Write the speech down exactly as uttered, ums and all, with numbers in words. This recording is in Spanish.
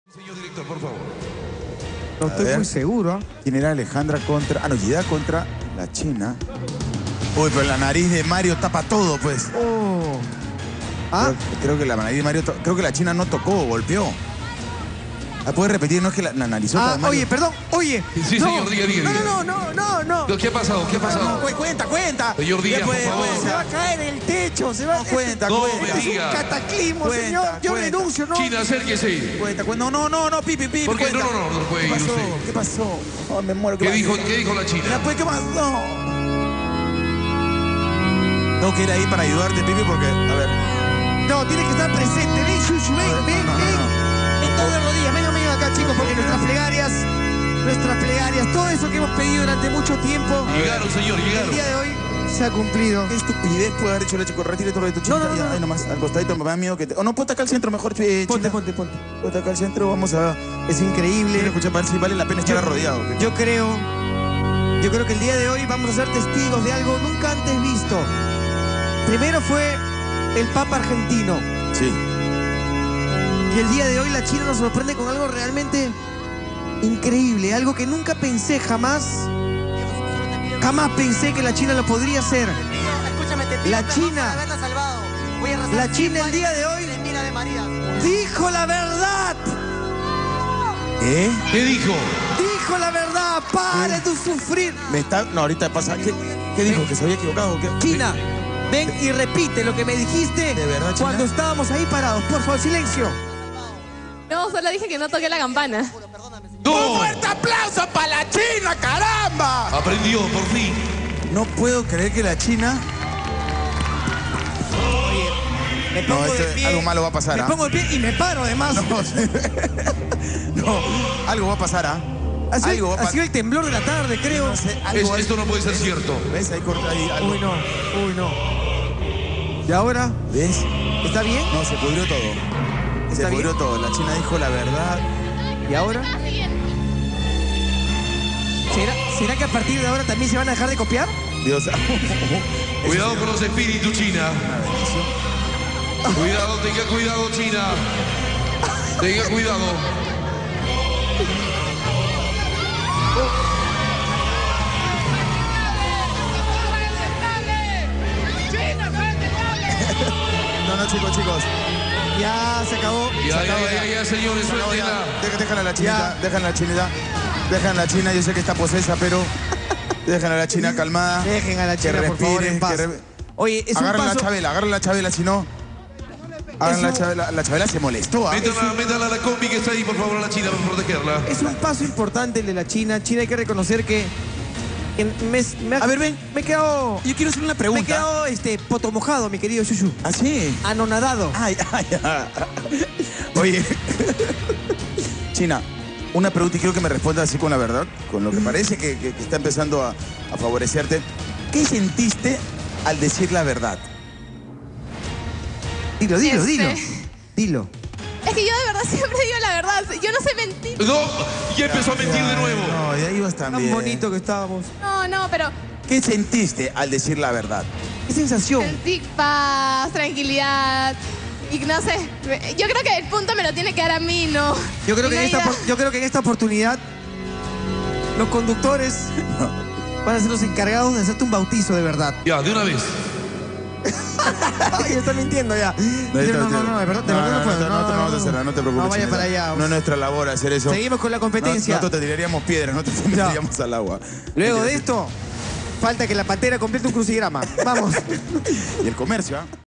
Señor director, por favor. No estoy muy seguro. ¿Quién era Alejandra contra...? Ah, no, Yida contra la China. Uy, pero la nariz de Mario tapa todo, pues. Oh. ¿Ah? Creo, creo que la nariz de Mario... Creo que la China no tocó, golpeó. Ah, ¿puedes repetir? No es que la, la narizota Ah, de Mario... oye, perdón, oye. Sí, no, señor, diga, diga, no, diga. No, no, no, no, no. ¿Qué ha pasado? ¿Qué ha pasado? No, cuenta, cuenta. Señor Díaz, Después, por favor. después, Se va a caer en el techo, se va No, cuenta, No, cuenta. me Es un diga. cataclismo, Cuenta, señor. Yo cuenta. renuncio, ¿no? China, acérquese. Cuenta, cuenta. No, no, no, no, pipi, pipi. ¿Por qué? cuenta. No, no, no, no puede ¿Qué ir pasó? usted. ¿Qué pasó? Oh, me muero. ¿Qué pasó? dijo, ¿Qué dijo la Ya, China? pues, ¿qué pasó? Tengo que ir ahí para ayudarte, pipi, porque... A ver. No, tiene que estar presente. Ven, Shushu, ven, ven, No, no, ven. no. Entonces de rodillas, vengan, vengan acá, chicos, porque nuestras plegarias, nuestras plegarias, todo eso que hemos pedido durante mucho tiempo, Llegaron, señor, el llegaron. día de hoy se ha cumplido. ¿Qué estupidez puede haber hecho la chico? Retire todo esto, chico. No, no, no, Ya, no. ahí nomás, al costadito, me da miedo que te... O no, ponte acá al centro mejor, eh, Ponte, China. ponte, ponte. Ponte acá al centro, vamos a... Es Quiero increíble. escuchar para ver si vale la pena estar arrodillado. Yo creo, yo creo que el día de hoy vamos a ser testigos de algo nunca antes visto. Primero fue el Papa argentino. Sí. Y el día de hoy la China nos sorprende con algo realmente increíble. Algo que nunca pensé jamás. Jamás pensé que la China lo podría hacer. Escúchame, te pido La perdón China. por haberla salvado. Voy a rezar La cien China el día de hoy de Mira de María. dijo la verdad. ¿Eh? ¿Qué dijo? Dijo la verdad. Pare de sufrir. Me está... No, ahorita pasa... ¿Qué, qué dijo? ¿Que se había equivocado o qué? China, ven y repite lo que me dijiste ¿De verdad, China? cuando estábamos ahí parados. Por favor, silencio. No, solo dije que no toqué la campana. ¡No! ¡Fuerte aplauso para la China, caramba! Aprendió, por fin. No puedo creer que la China... Me No, pongo esto- de pie. algo malo va a pasar, Me ¿ah? pongo de pie y me paro además. No, algo va a pasar, ¿ah? Ha sido, Algo va a ha pasar. sido el temblor de la tarde, creo. No sé, Es- algo va- esto no puede ser cierto. ¿Ves? Ahí corta ahí algo. Uy, no. Uy, no. ¿Y ahora? ¿Ves? ¿Está bien? No, se pudrió todo. Se ¿Está pudrió bien? todo. La China dijo la verdad. ¿Y ahora? ¿Será, ¿Será que a partir de ahora también se van a dejar de copiar? Dios. Cuidado con los espíritus, China. Cuidado, tenga cuidado, China. Tenga cuidado. No, no, chicos, chicos. Ya se acabó. Ya, Se ya, acabó ya, ya, señores, No, ya. suéltenla. Deja- Déjala a la chinita, déjala a la chinita. Déjala a la china, yo sé que está posesa, pero déjala a la china calmada. Dejen a la que China, por favor, respire, en paz. que re- Oye, es un Agarren la paso... Chabela, agarren la Chabela, si no. Agarren la un- Chabela. La Chabela se molestó, ¿ah? Métala, métala a la combi que está ahí, por favor, a la China, para protegerla. Es un paso importante el de la China. China hay que reconocer que... que me, me ha- A ver, ven. Me he quedado... Yo quiero hacer una Me he pregunta. quedado este, potomojado, mi querido Shushu. ¿Ah, sí? Anonadado. Ay, ay, ay. Oye. China, una pregunta y quiero que me respondas así con la verdad, con lo que parece que, que- que está empezando a, a favorecerte. ¿Qué sentiste al decir la verdad? Dilo, dilo, Este- dilo. Dilo. Es que yo de verdad siempre digo la verdad. Yo no sé mentir. No, ya empezó a mentir de nuevo. No, ya ibas Tan también. bonito que estábamos. No, no, pero ¿Qué sentiste al decir la verdad? Qué sensación. sentí paz, tranquilidad. Y no sé, me- yo creo que el punto me lo tiene que dar a mí, ¿no? Yo creo, Y que en no esta, ir a- opor- yo creo que en esta oportunidad los conductores van a ser los encargados de hacerte un bautizo de verdad. Ya, de una vez. Ay, está mintiendo ya. No, no, no, no, de verdad, de verdad no puedo. No, no, te vamos a hacer nada, no te preocupes. No vaya Chinita. para allá. No es nuestra labor hacer eso. Seguimos con la competencia. No, nosotros te tiraríamos piedras, no te meteríamos al agua. Luego de esto, falta que la pantera complete un crucigrama. Vamos. Y el comercio, ¿ah?